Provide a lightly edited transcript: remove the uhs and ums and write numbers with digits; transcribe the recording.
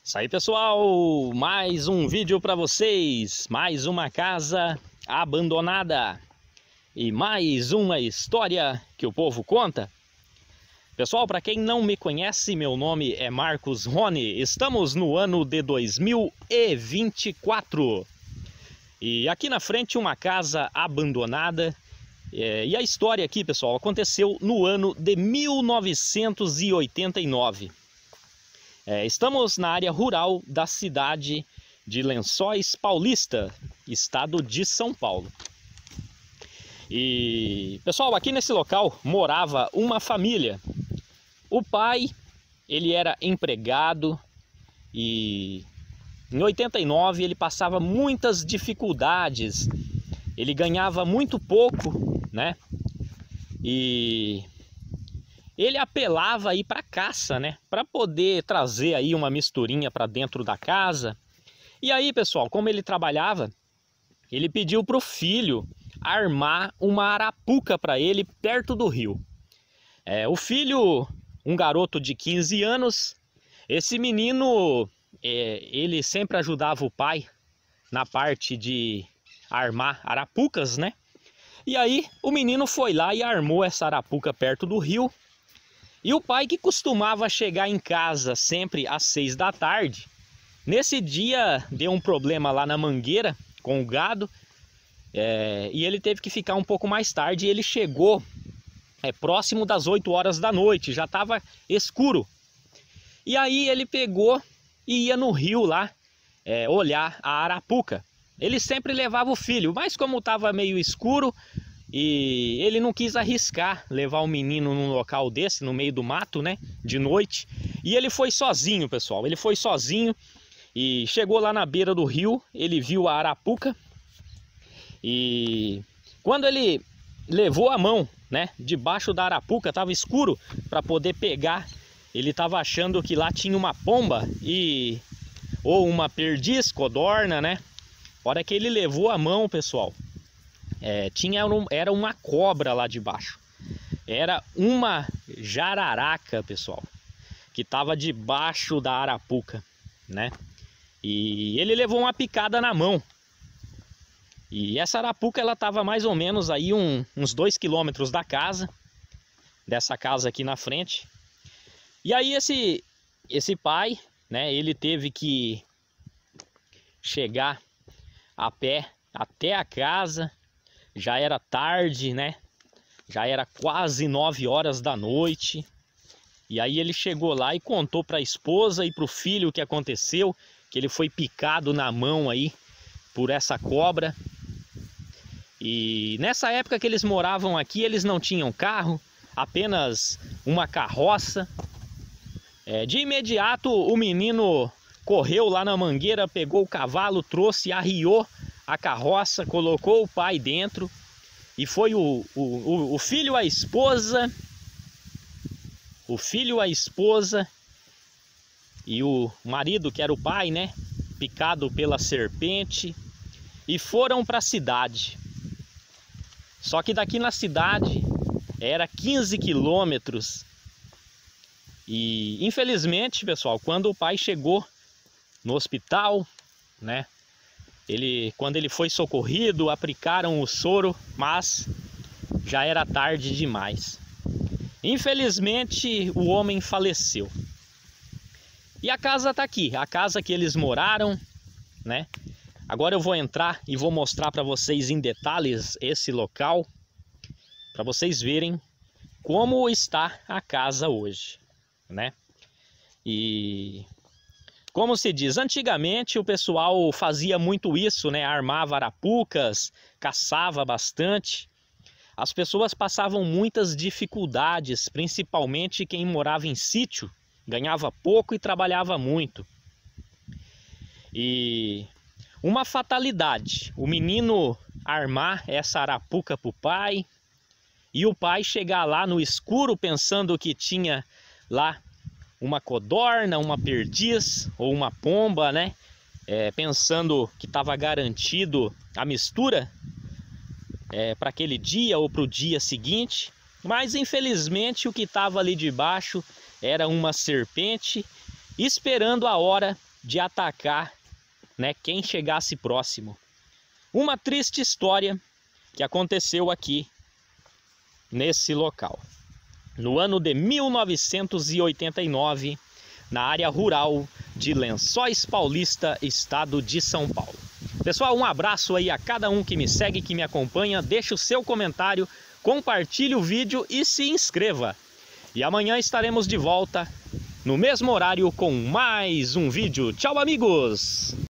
Isso aí, pessoal, mais um vídeo para vocês, mais uma casa abandonada e mais uma história que o povo conta. Pessoal, para quem não me conhece, meu nome é Marcos Rony, estamos no ano de 2024 e aqui na frente uma casa abandonada. E a história aqui, pessoal, aconteceu no ano de 1989. Estamos na área rural da cidade de Lençóis Paulista, estado de São Paulo. E, pessoal, aqui nesse local morava uma família. O pai, ele era empregado e em 89 ele passava muitas dificuldades. Ele ganhava muito pouco, né? E ele apelava aí para caça, né? Para poder trazer aí uma misturinha para dentro da casa. E aí, pessoal, como ele trabalhava, ele pediu para o filho armar uma arapuca para ele perto do rio. O filho, um garoto de 15 anos, esse menino, ele sempre ajudava o pai na parte de armar arapucas, né? E aí o menino foi lá e armou essa arapuca perto do rio. E o pai, que costumava chegar em casa sempre às 6 da tarde, nesse dia deu um problema lá na mangueira com o gado, e ele teve que ficar um pouco mais tarde. E ele chegou próximo das 8 horas da noite, já estava escuro. E aí ele pegou e ia no rio lá olhar a arapuca. Ele sempre levava o filho, mas como estava meio escuro, e ele não quis arriscar levar o menino num local desse, no meio do mato, né, de noite. E ele foi sozinho, pessoal. Ele foi sozinho e chegou lá na beira do rio. Ele viu a arapuca. E quando ele levou a mão, né, debaixo da arapuca, estava escuro, para poder pegar, ele estava achando que lá tinha uma pomba ou uma perdiz, codorna, né? A hora que ele levou a mão, pessoal, era uma cobra lá debaixo. Era uma jararaca, pessoal, que estava debaixo da arapuca, né? E ele levou uma picada na mão. E essa arapuca, ela estava mais ou menos aí uns 2 quilômetros da casa, dessa casa aqui na frente. E aí esse pai, né, ele teve que chegar a pé até a casa. Já era tarde, né? Já era quase 9 horas da noite. E aí ele chegou lá e contou para a esposa e para o filho o que aconteceu, que ele foi picado na mão aí por essa cobra. E nessa época que eles moravam aqui, eles não tinham carro, apenas uma carroça. De imediato o menino correu lá na mangueira, pegou o cavalo, trouxe, arriou a carroça, colocou o pai dentro, e foi o filho, a esposa, e o marido, que era o pai, né, picado pela serpente, e foram para a cidade. Só que daqui na cidade era 15 quilômetros. E infelizmente, pessoal, quando o pai chegou no hospital, né, quando ele foi socorrido, aplicaram o soro, mas já era tarde demais. Infelizmente, o homem faleceu. E a casa está aqui, a casa que eles moraram, né? Agora eu vou entrar e vou mostrar para vocês em detalhes esse local, para vocês verem como está a casa hoje, né? E como se diz, antigamente o pessoal fazia muito isso, né? Armava arapucas, caçava bastante. As pessoas passavam muitas dificuldades, principalmente quem morava em sítio, ganhava pouco e trabalhava muito. E uma fatalidade, o menino armar essa arapuca para o pai, e o pai chegar lá no escuro pensando que tinha lá uma codorna, uma perdiz ou uma pomba, né? Pensando que estava garantido a mistura para aquele dia ou para o dia seguinte. Mas infelizmente o que estava ali debaixo era uma serpente, esperando a hora de atacar, né, quem chegasse próximo. Uma triste história que aconteceu aqui nesse local. No ano de 1989, na área rural de Lençóis Paulista, estado de São Paulo. Pessoal, um abraço aí a cada um que me segue, que me acompanha. Deixa o seu comentário, compartilhe o vídeo e se inscreva. E amanhã estaremos de volta no mesmo horário com mais um vídeo. Tchau, amigos!